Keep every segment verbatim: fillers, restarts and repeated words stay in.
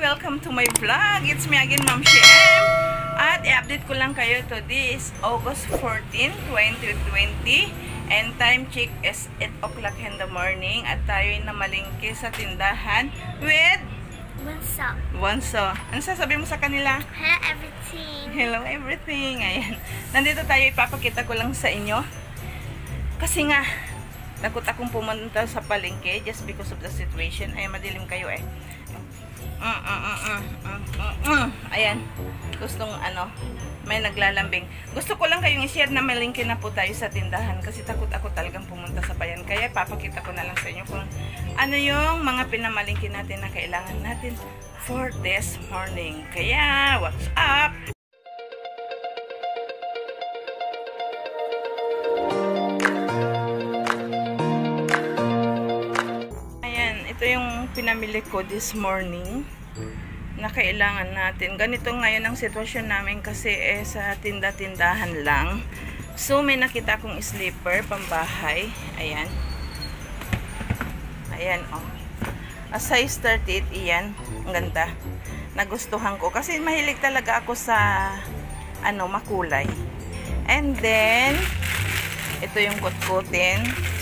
Welcome to my vlog. It's me again, Ma'am Shem. At i-update ko lang kayo to this August fourteenth, twenty twenty. And time check is eight o'clock in the morning. At tayo namalingki sa tindahan with Bunso. Bunso. Ano sasabihin mo sa kanila? Hello everything. Hello everything. Ayan. Nandito tayo, ipapakita ko lang sa inyo. Kasi nga, takot akong pumunta sa palengke just because of the situation. Ay, madilim kayo eh. Mm, mm, mm, mm, mm, mm, mm. Ayan. Gustong ano, may naglalambing. Gusto ko lang kayong i-share na malingki na po tayo sa tindahan kasi takot ako talagang pumunta sa bayan. Kaya papakita ko na lang sa inyo kung ano yung mga pinamalingki natin na kailangan natin for this morning. Kaya, what's up? Ito yung pinamili ko this morning na kailangan natin. Ganito ngayon ang sitwasyon namin kasi eh, sa tinda-tindahan lang. So may nakita akong slipper pambahay. Ayan. Ayan oh. A size thirty-eight iyan. Ang ganda. Nagustuhan ko kasi mahilig talaga ako sa ano makulay. And then ito yung kutkutin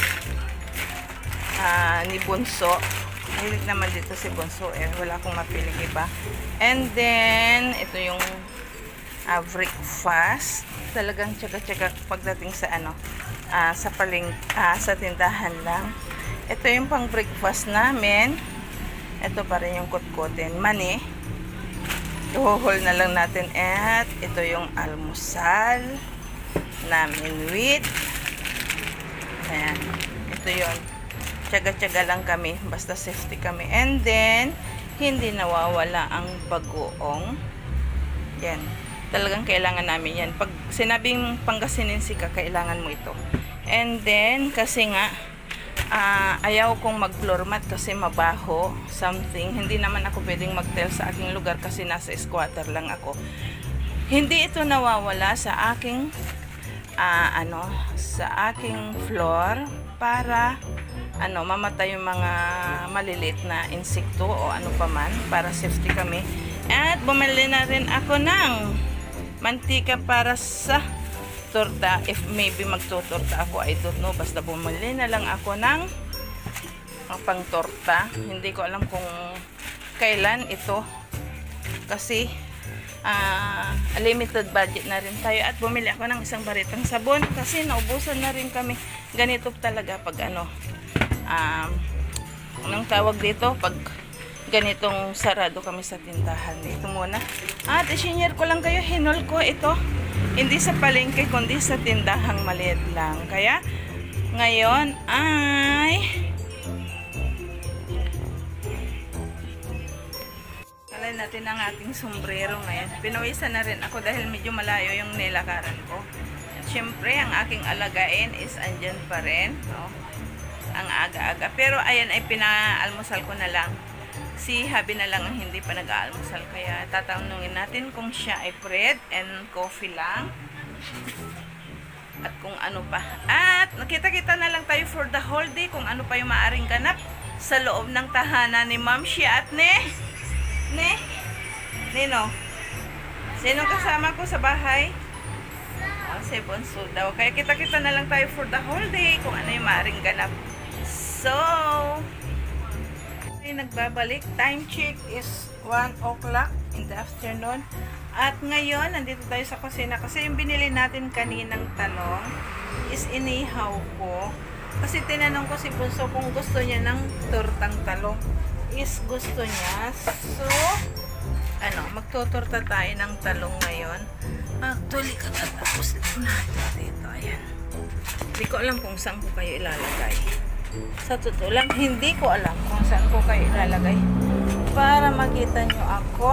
uh, ni Bunso. Hilig naman dito si Bunso eh. Wala akong mapiling iba. And then, ito yung uh, breakfast. Talagang tsaga-tsaga pagdating sa ano, uh, sa paling, uh, sa tindahan lang. Ito yung pang breakfast namin. Ito pa rin yung kutkutin. Mani. Ihuhol na lang natin. At ito yung almusal namin with. Ayan. Ito yun. Tsaga-tsaga lang kami, basta safety kami. And then, hindi nawawala ang bagoong. Yan. Talagang kailangan namin yan. Pag sinabing Pangasinense ka, kailangan mo ito. And then, kasi nga, uh, ayaw kong mag-floor mat kasi mabaho, something. Hindi naman ako pwedeng mag-tile sa aking lugar kasi nasa squatter lang ako. Hindi ito nawawala sa aking, uh, ano, sa aking floor para ano, mamatay yung mga maliliit na insekto o ano pa man para safety kami. At bumili na rin ako ng mantika para sa torta. If maybe magtutorta ako, I don't know. Basta bumili na lang ako ng uh, pang torta. Hindi ko alam kung kailan ito. Kasi uh, limited budget na rin tayo. At bumili ako ng isang baritang sabon kasi naubusan na rin kami. Ganito talaga pag ano, Um, anong tawag dito pag ganitong sarado kami sa tindahan. Ito muna. At i-share ko lang kayo, hinol ko ito hindi sa palengke kundi sa tindahang maliit lang. Kaya ngayon ay kalay natin ang ating sombrero ngayon. Pinawisan na rin ako dahil medyo malayo yung nilakaran ko. At syempre ang aking alagain is andyan pa rin, no? Ang aga-aga. Pero ayan ay pinaalmusal ko na lang. Si Habi na lang ang hindi pa nag-aalmusal. Kaya tatanungin natin kung siya ay bread and coffee lang. At kung ano pa. At nakita-kita na lang tayo for the whole day kung ano pa yung maaring ganap sa loob ng tahanan ni Ma'am Shia at ne. Ne? Nino? Sinong kasama ko sa bahay? Oh, si Bunso daw. Kaya kita-kita na lang tayo for the whole day kung ano yung maaring ganap. So, ay nagbabalik. Time check is one o'clock in the afternoon. At ngayon, nandito tayo sa kusina. Kasi yung binili natin kaninang talong is inihaw ko. Kasi tinanong ko si Bunso kung gusto niya ng tortang talong. Is gusto niya. So, ano, magtutorta tayo ng talong ngayon. Actually, katatapos na dito. Ayan. Hindi ko alam kung saan ko kayo ilalagay. Sa totoo lang, hindi ko alam kung saan ko kayo ilalagay. Para makita nyo ako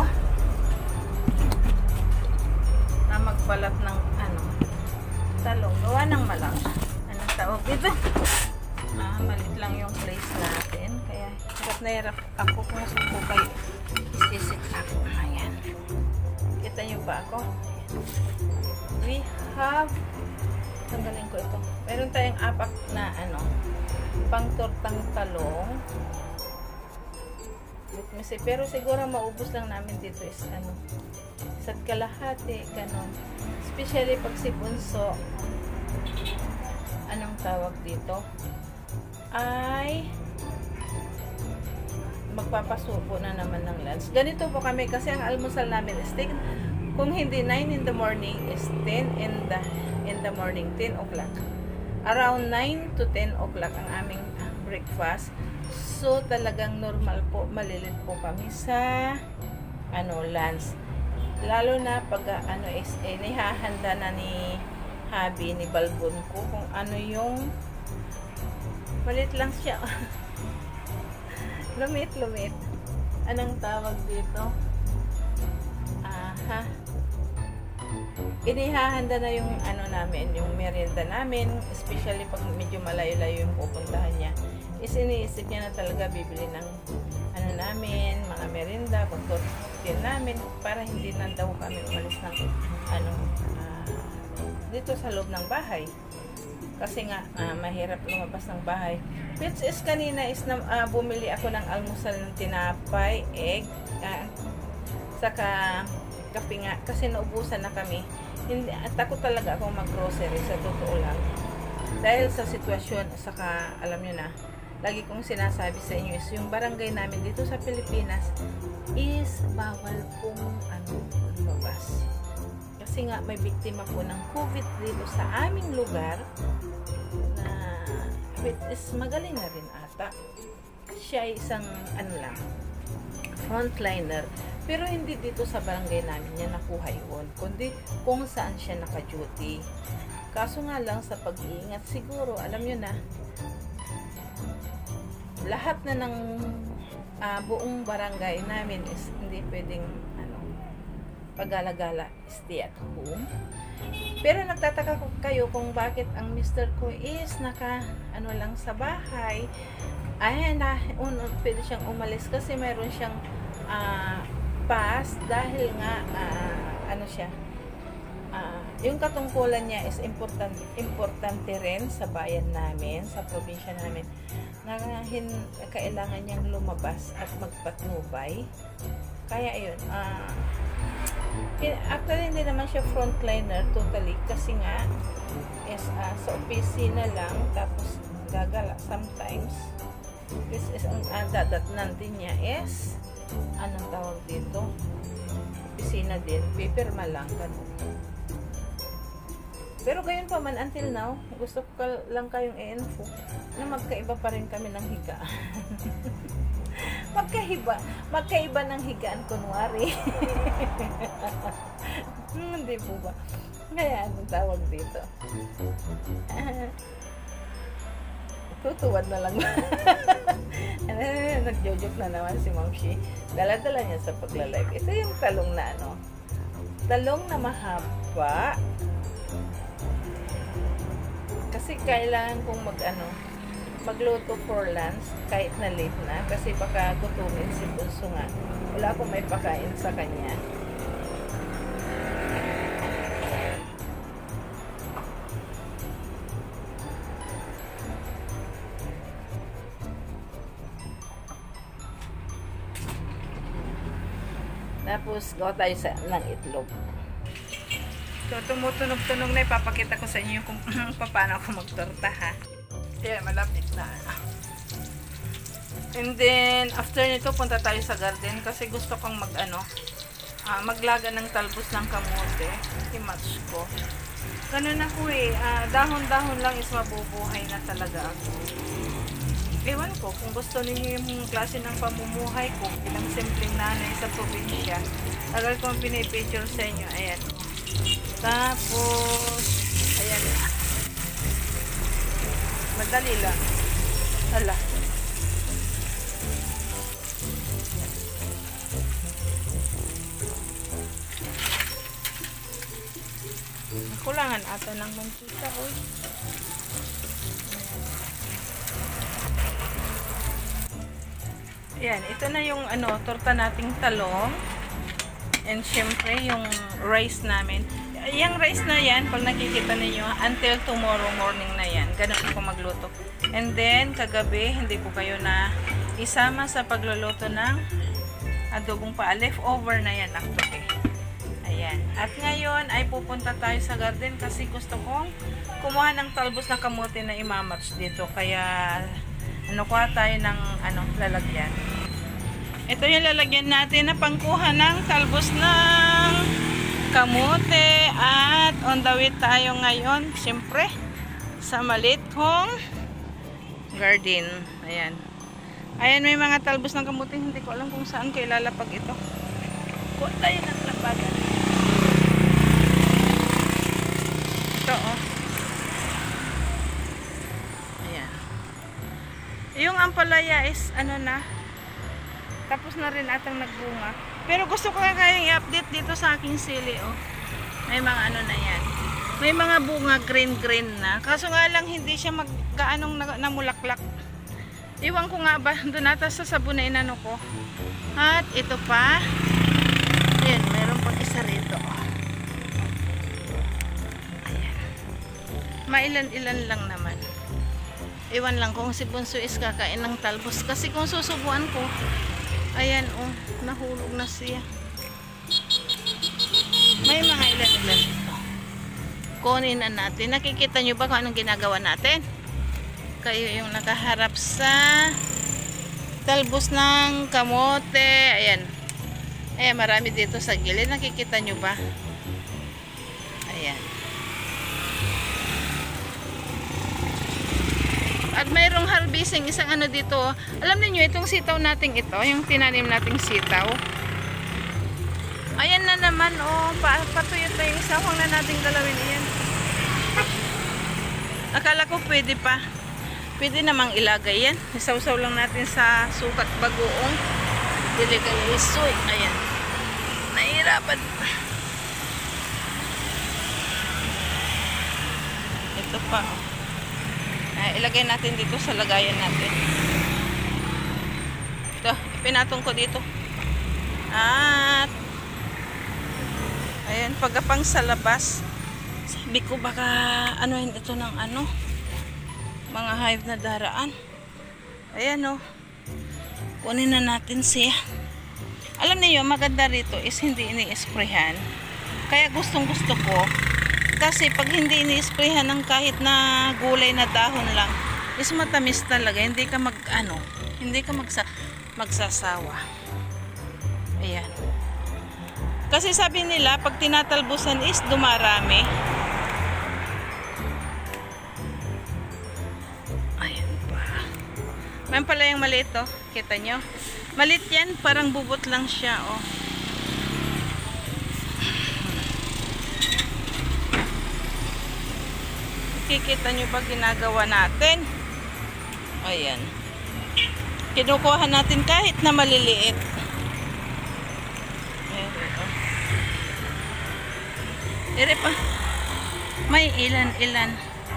na magbalat ng ano, talong. Gawa ng malang. Anong tawag dito? Ah, malit lang yung place natin. Kaya hirap na hirap ako kung saan ko kayo isisit ako. Ayan. Kita nyo ba ako? We have, tanggalin ko ito. Meron tayong apat na ano, pang tortang talong. let me see, pero siguro maubos lang namin dito is ano, isa't kalahati, ganon. Especially pag si Bunso, anong tawag dito, ay magpapasubo na naman ng lunch. Ganito po kami kasi ang almusal namin is take, kung hindi nine in the morning is ten in the in the morning, ten o'clock. Around nine to ten o'clock ang aming breakfast. So talagang normal po, malilit po kami sa ano lunch. Lalo na pag uh, ano is eh, nihahanda na ni Habi, ni Balbon ko kung ano yung malit lang siya. Lumit, lumit. Anong tawag dito? Aha. Inihahanda na yung ano namin, yung merienda namin, especially pag medyo malayo-layo yung pupuntahan niya. Is iniisip niya na talaga bibili ng ano namin, mga merienda, pagtutin namin para hindi na daw kami umalis ng ano uh, dito sa loob ng bahay. Kasi nga, uh, mahirap lumabas ng bahay. Which is, kanina is na, uh, bumili ako ng almusal ng tinapay, egg, uh, saka kape nga. Kasi naubusan na kami. Hindi, at ako talaga akong mag-grocery, sa totoo lang. Dahil sa sitwasyon, saka alam nyo na, lagi kong sinasabi sa inyo is, yung barangay namin dito sa Pilipinas is bawal pong ano, lumabas. Kasi nga, may biktima po ng COVID dito sa aming lugar na which is magaling na rin ata. Siya ay isang ano lang, frontliner. Pero hindi dito sa barangay namin niya nakuha yun, kundi kung saan siya naka-duty. Kaso nga lang sa pag-iingat siguro, alam nyo na, lahat na ng uh, buong barangay namin is hindi pwedeng ano, pag-gala-gala, stay at home. Pero nagtataka ko kayo kung bakit ang mister ko is naka ano lang sa bahay. Ay, na, un, pwede siyang umalis kasi mayroon siyang uh, pass dahil nga uh, ano siya, uh, yung katungkulan niya is important, importante rin sa bayan namin, sa probinsya namin, na hin, kailangan niyang lumabas at magpatnubay. Kaya ayun, ah uh, actually hindi naman siya frontliner totally kasi nga is uh, sa opisina lang, tapos gagala sometimes. This is ang uh, dadatnan din niya is anong tawag dito, opisina din, pipirma lang ganun. Pero gayon pa man, until now gusto ko lang kayong i-info na magkaiba pa rin kami ng higaan. magkaiba magkaiba ng higaan kunwari. Hindi po ba? Kaya anong tawag dito? Tutuwad na lang. Nagjojoke na naman si Ma'am Shi. Dala-dala niya sa pagla-live. Ito yung talong na ano, talong na mahaba. Kasi kailangan kong mag ano, magluto for lunch kahit na late na kasi baka gutumin si Bunso nga. Wala akong may pakain sa kanya. Tapos gawa tayo sa ng itlog. So tumutunog-tunog na, ipapakita ko sa inyo kung paano ako magtorta ha. Yeah, malapit na. And then, after nito, punta tayo sa garden kasi gusto kong mag, ano, uh, maglaga ng talbos ng kamote. I-match ko. Ganun ako eh. Uh, dahon-dahon lang is mabubuhay na talaga ako. Ewan ko, kung gusto niyo yung klase ng pamumuhay ko, bilang simpleng nanay sa probinsya, tagal kong pinipicture sa inyo. Ayan. Tapos, ayan na. Madali lang. Hala. Kulangan ata ng mantika, oy. Ayan, ito na yung ano, torta nating talong. And syempre, yung rice namin. Yung rice na yan, pag nakikita ninyo, until tomorrow morning na yan. Ganun ako magluto. And then, kagabi, hindi ko kayo na isama sa pagluluto ng adobong pa. Leftover na yan actually. Ayan. At ngayon ay pupunta tayo sa garden kasi gusto kong kumuha ng talbos na kamote na imamatch dito. Kaya ano kuha tayo ng ano, lalagyan. Ito yung lalagyan natin na pangkuha ng talbos ng kamote. At on the way tayo ngayon, siyempre, sa maliit kong garden. Ayan. Ayan, may mga talbos ng kamote. Hindi ko alam kung saan ko ilalapag ito. Kuha tayo ng lapagan. Ito, oh. Ayan. Yung ampalaya is, ano na, tapos na rin atang nagbunga. Pero gusto ko kayang i-update dito sa aking sili, oh. May mga ano na yan. May mga bunga green-green na. Kaso nga lang hindi siya magkaanong namulaklak. Iwan ko nga ba, doon ata sa sabon na inano ko. At ito pa. Ayan, meron pang isa rito, oh. Ayan. Mailan-ilan lang naman. Iwan lang kung si Bunso is kakain ng talbos. Kasi kung susubuan ko, ayan, oh, nahulog na siya. May mga ilan-ilan dito. Kunin na natin. Nakikita nyo ba kung anong ginagawa natin? Kayo yung nakaharap sa talbos ng kamote. Ayan. Ayan, marami dito sa gilid. Nakikita nyo ba? Ayan. At mayroong harvesting, isang ano dito. Alam niyo itong sitaw nating ito, yung tinanim nating sitaw. Ayan na naman, oh. Pa patuyot na yung isa. Huwag na nating galawin yan. Akala ko pwede pa. Pwede namang ilagay yan. Isawsaw lang natin sa sukat bagoong. Diligal isoy. Ayan. Nahihirapan. Ito pa, oh. Uh, ilagay natin dito sa lagayan natin. Ito, pinatong ko dito. At ayan, pagkapang sa labas, sabi ko baka anuhin ito ng ano, mga hive na daraan. Ayan, oh. Kunin na natin siya. Alam niyo, maganda rito is hindi ini-sprayhan. Kaya gustong gusto ko. Kasi pag hindi ini-sprayhan ng kahit na gulay na dahon lang, is matamis talaga. Hindi ka mag, ano, hindi ka magsa, magsasawa. Ayan. Kasi sabi nila, pag tinatalbusan is dumarami. Ayan pa. Mayroon pala yung maliit, oh. Kita nyo? Maliit yan, parang bubot lang siya, oh. Kikita nyo ba ginagawa natin? Ayan. Kinukuha natin kahit na maliliit. Ayan. Ere pa. May ilan-ilan.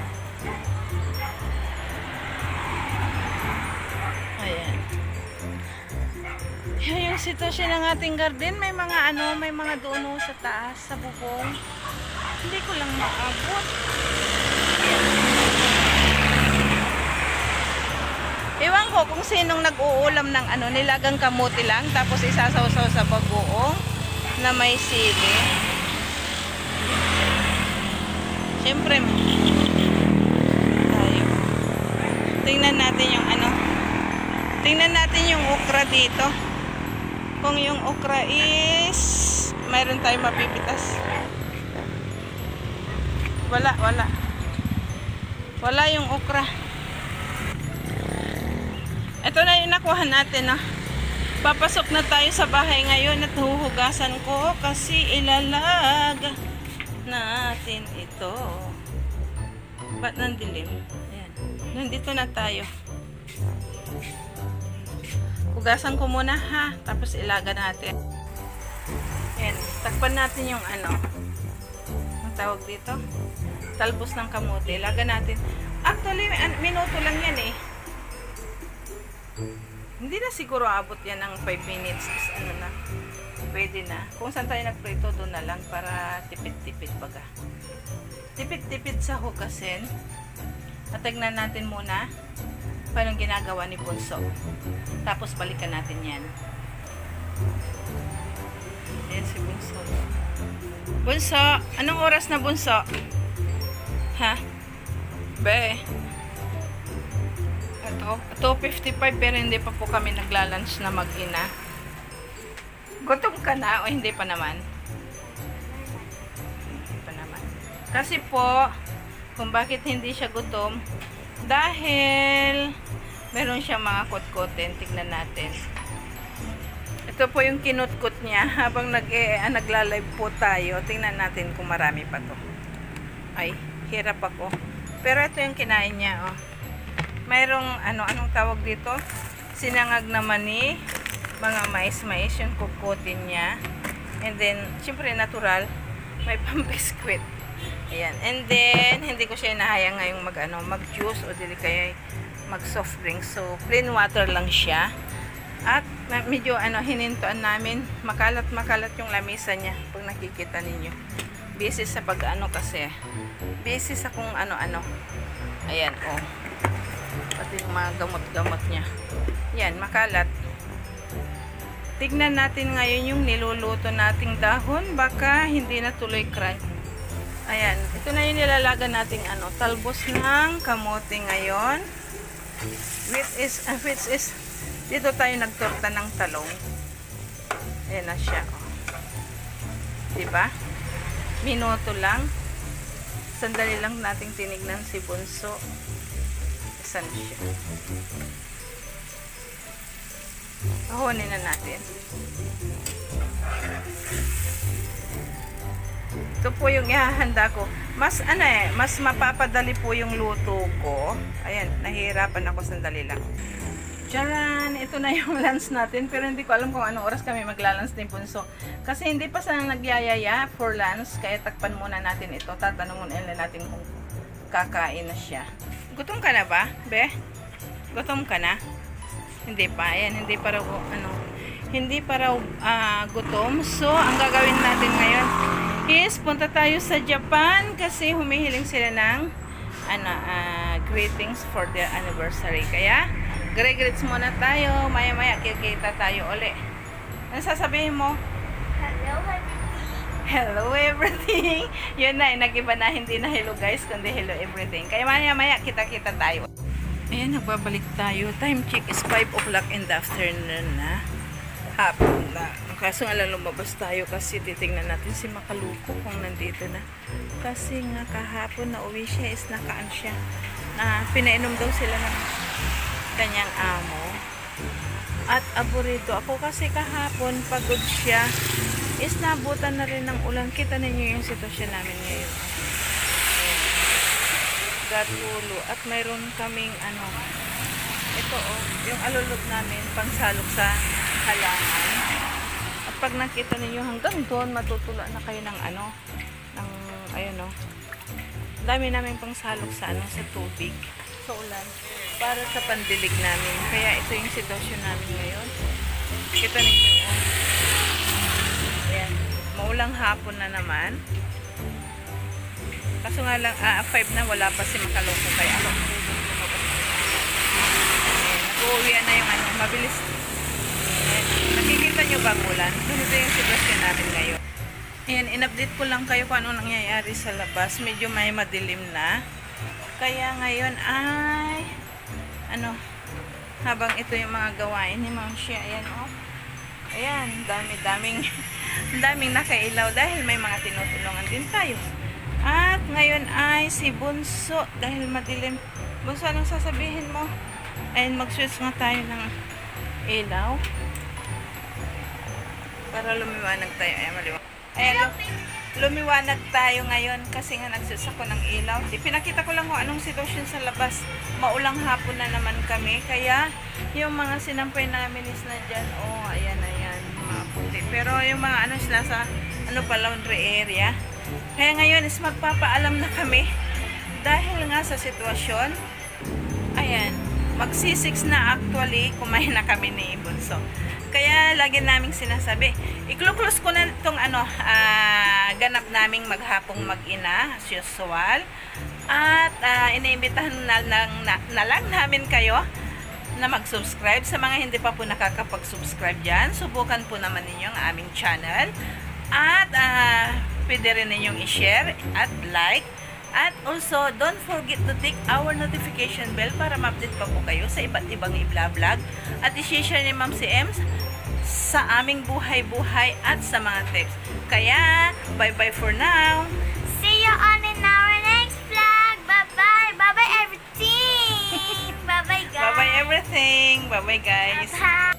Ayan. Yan yung sitwasyon ng ating garden. May mga ano, may mga doon sa taas, sa bubong. Hindi ko lang maabot. Ewan ko kung sinong nag-uulam ng ano, nilagang kamote lang tapos isasawsaw sa bagoong na may sili. Siyempre tayo. Tingnan natin yung ano. Tingnan natin yung okra dito. Kung yung okra is mayroon tayong mapipitas. Wala, wala. Wala yung okra. Ito na yung nakuha natin, no? Papasok na tayo sa bahay ngayon at huhugasan ko kasi ilalaga natin ito. Ba't nandilim? Ayan. Nandito na tayo. Hugasan ko muna, ha? Tapos ilaga natin. Ayan. Takpan natin yung ano. Ang tawag dito? Talbos ng kamote. Ilaga natin. Actually, minuto lang yan, eh. Hindi na siguro abot yan ng five minutes. Ano na, pwede na. Kung saan tayo nagprito, doon na lang para tipid-tipid baga. Tipid-tipid sa hugasin. At tignan natin muna paano ginagawa ni Bunso. Tapos balikan natin yan. Ayan si Bunso. Bunso, anong oras na Bunso? Ha? Be? Ito, two fifty-five pero hindi pa po kami naglalunch na mag-ina. Gutom ka na o hindi pa naman? Hindi pa naman. Kasi po, kung bakit hindi siya gutom, dahil meron siya mga kutkutin. Tignan natin. Ito po yung kinutkot niya habang nag eh, ah, nagla-live po tayo. Tingnan natin kung marami pa to. Ay, hirap ako. Pero ito yung kinain niya, oh. Mayroong, ano, anong tawag dito? Sinangag na mani, mga mais-mais, yung kukutin niya. And then, syempre natural, may pambiskwit. Ayan. And then, hindi ko siya inahayang ngayong mag, ano, mag-juice o dili kaya mag-soft drink. So, plain water lang siya. At, medyo, ano, hinintuan namin, makalat-makalat yung lamisa niya, pag nakikita ninyo. Busy sa pag-ano kasi. Busy sa kung ano-ano. Ayan, oh. Pati yung mga gamot-gamot niya. Yan, makalat. Tignan natin ngayon yung niluluto nating dahon. Baka hindi na tuloy crunch. Ayan, ito na yung nilalaga nating ano, talbos ng kamote ngayon. Which is, uh, which is, dito tayo nagtorta ng talong. Ayan na siya. Oh. Diba? Minuto lang. Sandali lang nating tinignan si Bunso. Saan siya? Pahunin na natin. Ito po yung ihahanda ko. Mas ano eh, mas mapapadali po yung luto ko. Ayan, nahihirapan ako, sandali lang. Diyan, ito na yung lunch natin. Pero hindi ko alam kung anong oras kami maglalunch ni Bunso. Kasi hindi pa sana nagyayaya for lunch. Kaya takpan muna natin ito. Tatanungin nila natin kung kakain na siya. Gutom ka na ba, be? Gutom ka na? Hindi pa. Ayan, hindi pa raw, ano, hindi pa raw uh, gutom. So, ang gagawin natin ngayon is punta tayo sa Japan kasi humihiling sila ng ano, uh, greetings for their anniversary. Kaya, greetings muna tayo. Maya-maya, kikita tayo uli. Ano sasabihin mo? Hello, everything. Hello everything. Yun na, nag-iba na, hindi na hello guys, kundi hello everything. Kaya maya-maya, kita-kita tayo. Ayan, nagbabalik tayo. Time check is five o'clock in the afternoon na. Hapon na. Kaso nga lang lumabas tayo kasi titingnan natin si Makaluko kung nandito na. Kasi nga kahapon na uwi siya is nakaan siya. Na pinainom daw sila ng kanyang amo. At aburito ako kasi kahapon pagod siya. Is nabutan na rin ng ulan. Kita ninyo yung sitwasyon namin ngayon. Gatulo. At mayroon kaming ano, ito oh, yung alulot namin pangsalok sa halaman. At pag nakita ninyo hanggang doon, matutula na kayo ng ano, ng, ayun oh, dami namin pangsalok sa ano, sa tubig, sa ulan, para sa pandilig namin. Kaya ito yung sitwasyon namin ngayon. Kita ninyo oh. Ayan, maulang hapon na naman. Kaso nga lang, ah, five na, wala pa si Makaluko. Kaya ako, nag-uwi na yung ano, mabilis. Ayan, nakikita nyo ba ulan? Ganito yung sitwasyon natin ngayon. Ayan, in-update ko lang kayo kung ano nangyayari sa labas. Medyo may madilim na. Kaya ngayon ay, ano, habang ito yung mga gawain ni Ma'am Shea, ayan oh. Ayan, dami-daming daming nakailaw dahil may mga tinutulungan din tayo. At ngayon ay si Bunso dahil madilim. Bunso, anong sasabihin mo? Ayan, mag-switch nga tayo ng ilaw para lumiwanag tayo. Ayan, maliwanag. Ayan, lumiwanag tayo ngayon kasi nga nag-switch ako ng ilaw. Pinakita ko lang kung anong sitwasyon sa labas. Maulang hapon na naman kami. Kaya yung mga sinampay namin is na dyan. Oh, ayan, ayan. Mga puti. Pero yung mga ano sila sa ano pa, laundry area. Kaya ngayon is magpapaalam na kami. Dahil nga sa sitwasyon. Ayan. Magsi-six na actually. Kumain na kami ni Bunso. Kaya lagi naming sinasabi, i-close ko na itong ano, uh, ganap naming maghapong mag-ina as usual. At uh, iniimbitahan na, na, na, na lang namin kayo na mag-subscribe. Sa mga hindi pa po nakakapag-subscribe dyan, subukan po naman ninyo ang aming channel. At uh, pwede rin ninyong i-share at like. At also, don't forget to tick our notification bell para ma-update pa po kayo sa iba't ibang i-vlog. At i-share ni Ma'am si Ems sa aming buhay-buhay at sa mga tips. Kaya, bye-bye for now. See you on in our next vlog. Bye-bye. Bye-bye everything. Bye-bye guys. Bye-bye everything. Bye-bye guys. Bye-bye.